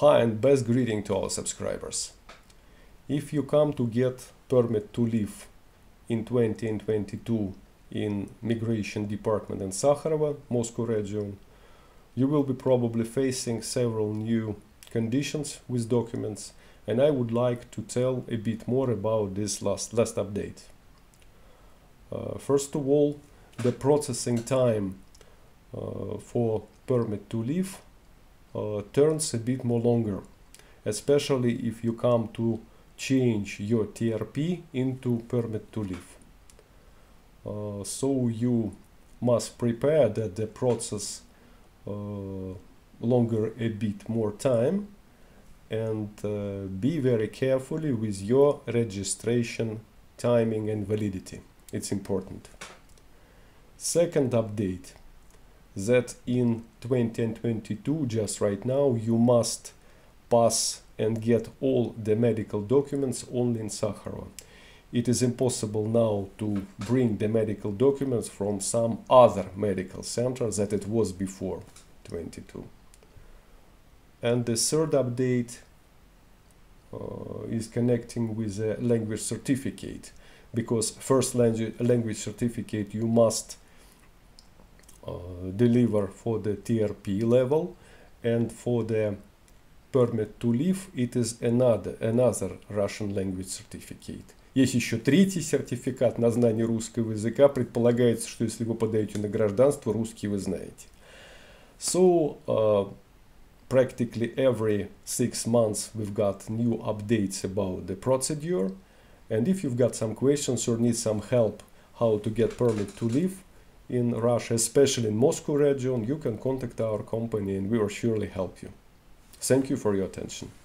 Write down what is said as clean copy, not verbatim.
Hi and best greeting to all subscribers. If you come to get permit to live in 2022 in Migration Department in Sakharovo, Moscow region, you will be probably facing several new conditions with documents, and I would like to tell a bit more about this last update. First of all, the processing time for permit to live turns a bit more longer, especially if you come to change your TRP into permit to live. So you must prepare that the process longer a bit more time, and be very carefully with your registration timing and validity. It's important. Second update, that in 2022, just right now, you must pass and get all the medical documents only in Sakharovo. It is impossible now to bring the medical documents from some other medical center that it was before 22. And the third update is connecting with a language certificate, because first language certificate you must deliver for the TRP level, and for the permit to live it is another Russian language certificate. Есть еще третий сертификат на знание русского языка. Предполагается, что если вы подаете на гражданство, русский вы знаете. So practically every 6 months we've got new updates about the procedure, and if you've got some questions or need some help how to get permit to live in Russia, especially in Moscow region, you can contact our company and we will surely help you. Thank you for your attention.